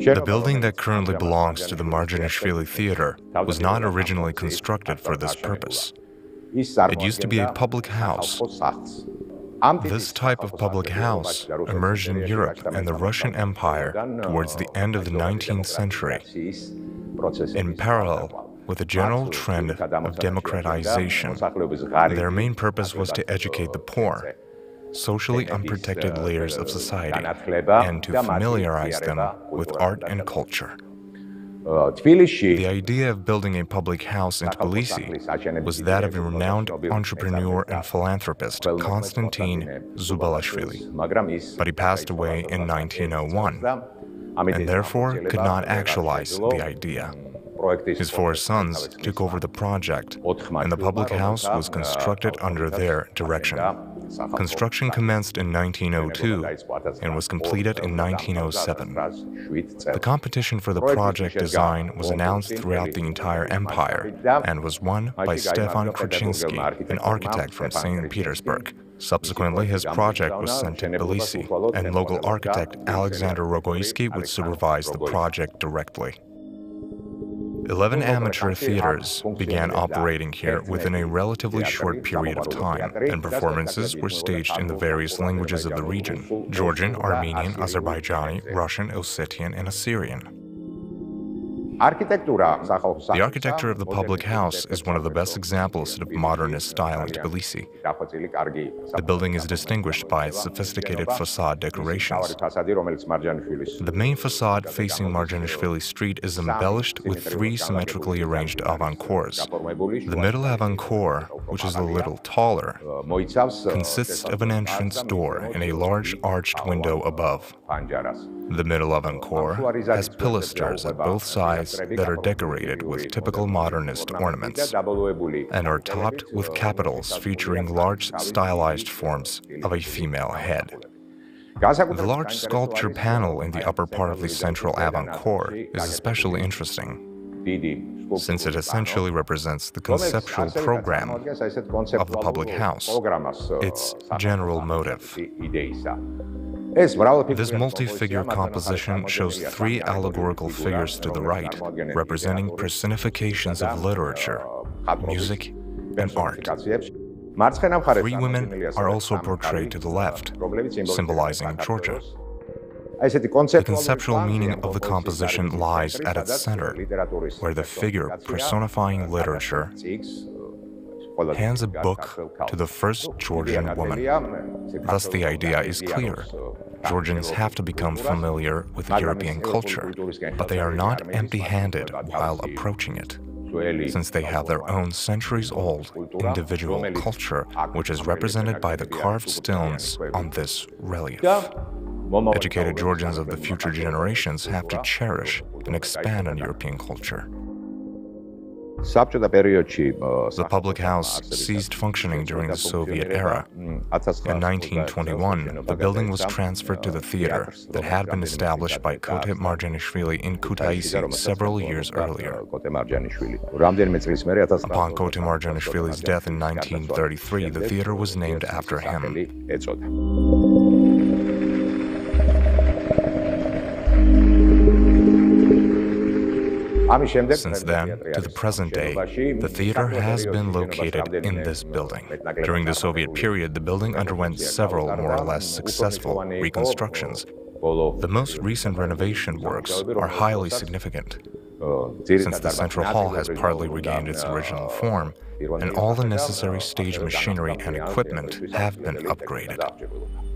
The building that currently belongs to the Marjanishvili Theatre was not originally constructed for this purpose. It used to be a public house. This type of public house emerged in Europe and the Russian Empire towards the end of the 19th century, in parallel with the general trend of democratization. Their main purpose was to educate the poor, socially unprotected layers of society, and to familiarize them with art and culture. The idea of building a public house in Tbilisi was that of a renowned entrepreneur and philanthropist, Konstantin Zubalashvili, but he passed away in 1901, and therefore could not actualize the idea. His four sons took over the project, and the public house was constructed under their direction. Construction commenced in 1902 and was completed in 1907. The competition for the project design was announced throughout the entire empire and was won by Stefan Kruczynski, an architect from St. Petersburg. Subsequently, his project was sent to Tbilisi, and local architect Alexander Rogoyski would supervise the project directly. 11 amateur theaters began operating here within a relatively short period of time, and performances were staged in the various languages of the region: Georgian, Armenian, Azerbaijani, Russian, Ossetian, and Assyrian. The architecture of the public house is one of the best examples of modernist style in Tbilisi. The building is distinguished by its sophisticated facade decorations. The main facade facing Marjanishvili Street is embellished with three symmetrically arranged avant-cours. The middle avant-cour, which is a little taller, consists of an entrance door and a large arched window above. The middle avant-cour has pilasters at both sides that are decorated with typical modernist ornaments and are topped with capitals featuring large stylized forms of a female head. The large sculpture panel in the upper part of the central avant-cour is especially interesting, since it essentially represents the conceptual program of the public house, its general motive. This multi-figure composition shows three allegorical figures to the right, representing personifications of literature, music, and art. Three women are also portrayed to the left, symbolizing Georgia. The conceptual meaning of the composition lies at its center, where the figure personifying literature hands a book to the first Georgian woman. Thus, the idea is clear. Georgians have to become familiar with European culture, but they are not empty-handed while approaching it, since they have their own centuries-old individual culture, which is represented by the carved stones on this relief. Educated Georgians of the future generations have to cherish and expand on European culture. The public house ceased functioning during the Soviet era. In 1921, the building was transferred to the theater that had been established by Khote Marjanishvili in Kutaisi several years earlier. Upon Khote Marjanishvili's death in 1933, the theater was named after him. Since then, to the present day, the theater has been located in this building. During the Soviet period, the building underwent several more or less successful reconstructions. The most recent renovation works are highly significant, since the central hall has partly regained its original form, and all the necessary stage machinery and equipment have been upgraded.